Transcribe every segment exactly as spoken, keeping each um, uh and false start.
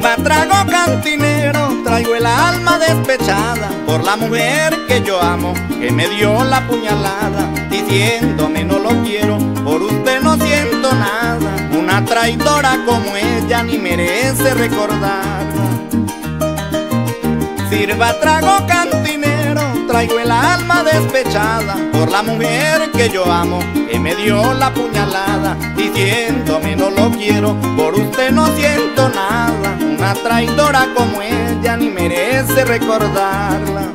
Sirva trago cantinero, traigo el alma despechada por la mujer que yo amo, que me dio la puñalada, diciéndome no lo quiero, por usted no siento nada. Una traidora como ella ni merece recordarla. Sirva trago cantinero, traigo el alma despechada por la mujer que yo amo, que me dio la puñalada, diciéndome no lo quiero, por usted no siento nada. Una traidora como ella ni merece recordarla.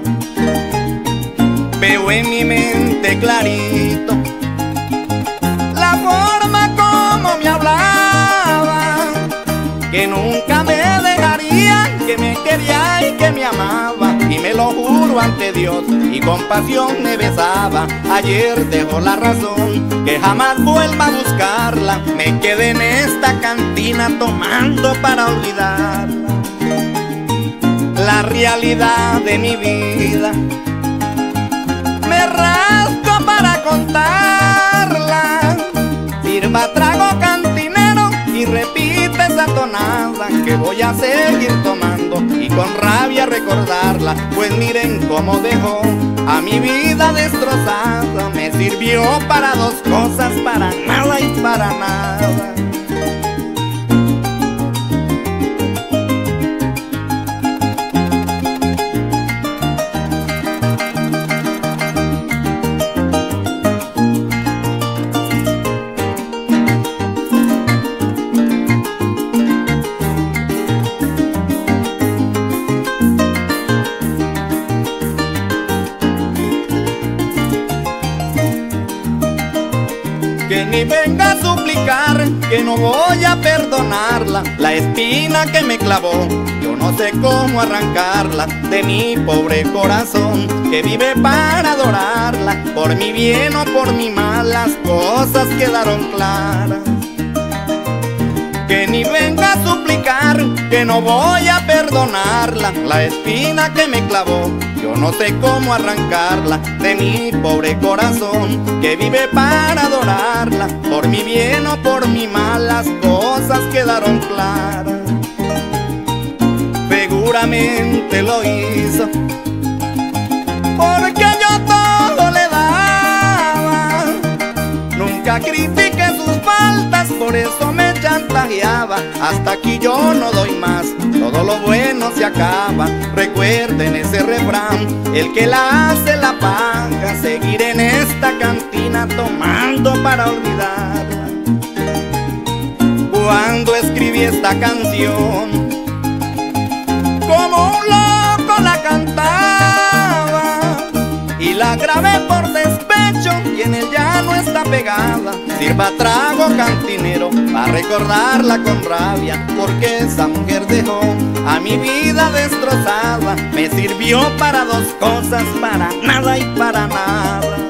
Veo en mi mente clarito la forma como me hablaba, que nunca me dejaría, que me quería y que me amaba, y me lo juro ante Dios, y con pasión me besaba. Ayer dejó la razón, que jamás vuelva a buscarla, me quedé en esta cantina tomando para olvidarla. La realidad de mi vida me rasco para contarla. Sirva trago cantinero y repite esa tonada, que voy a seguir tomando y con rabia recordarla. Pues miren cómo dejó a mi vida destrozada. Me sirvió para dos cosas, para nada y para nada. Que ni venga a suplicar, que no voy a perdonarla. La espina que me clavó, yo no sé cómo arrancarla de mi pobre corazón, que vive para adorarla. Por mi bien o por mi mal, las cosas quedaron claras. Que ni venga a suplicar, que no voy a perdonarla. La espina que me clavó, yo no sé cómo arrancarla de mi pobre corazón, que vive para adorarla. Por mi bien o por mi mal, las cosas quedaron claras. Seguramente lo hizo porque yo todo le daba. Nunca critiqué sus faltas, por eso me chantajeaba. Hasta aquí yo no doy más, todo lo bueno se acaba. Recuerden ese refrán, el que la hace la paga. Seguiré en esta cantina tomando para olvidarla. Cuando escribí esta canción, como un loco la cantaba, y la grabé por despecho y en el llano está pegada. Sirva trago cantinero para recordarla con rabia, porque esa mujer dejó a mi vida destrozada. Me sirvió para dos cosas, para nada y para nada.